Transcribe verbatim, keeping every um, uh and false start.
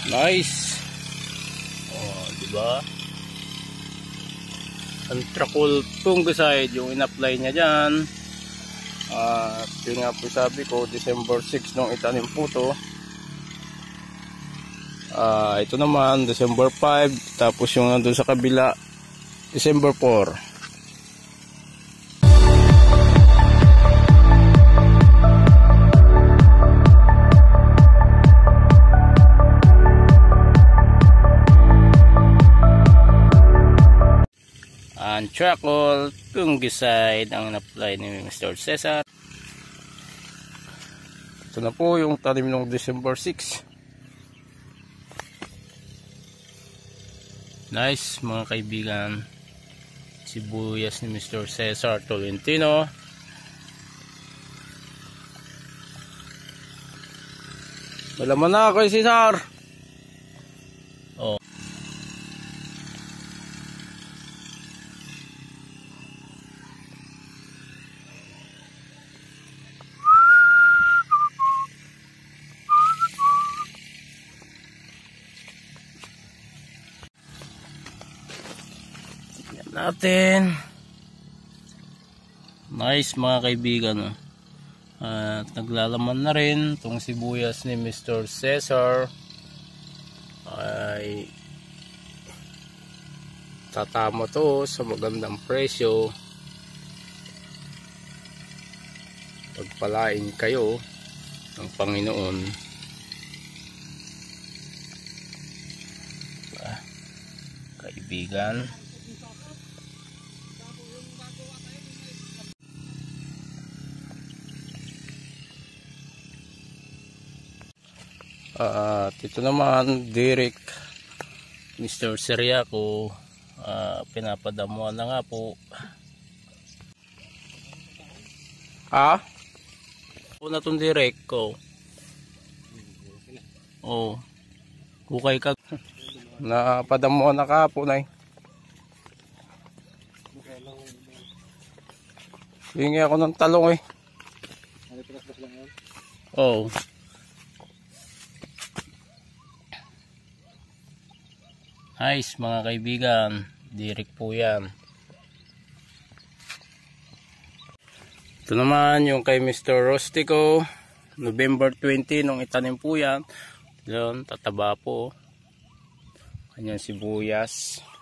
Nice. Oh, di ba? Antracol fungicide yung in-apply niya diyan. At uh, yun nga po sabi ko, December six nung itanim po to. Uh, ito naman December five, tapos yung nandun sa kabila December four. Antracol fungicide ang in-apply ni Mister Cesar. Ito na po yung tanim ng December six. Nice mga kaibigan. Sibuyas ni Mister Cesar Tolentino. Malaman na ako si Cesar. Oh. Natin. Nice mga kaibigan. At naglalaman na rin itong sibuyas ni Mister Cesar. Ay tatama to sa magandang presyo. Pagpalain kayo ng Panginoon. Ah, kaibigan. At uh, ito naman direct Mister Seriaco, uh, pinapadamuhan na nga po. Ah? Ako na itong direct ko. Oh, hukay ka. Napadamuhan na ka po na eh. Hingi ako ng talong eh. Oh. Nice mga kaibigan, direct po yan. Ito naman yung kay Mister Rustico, November twenty nung itanim po yan. Doon, tataba po. Kanyang sibuyas.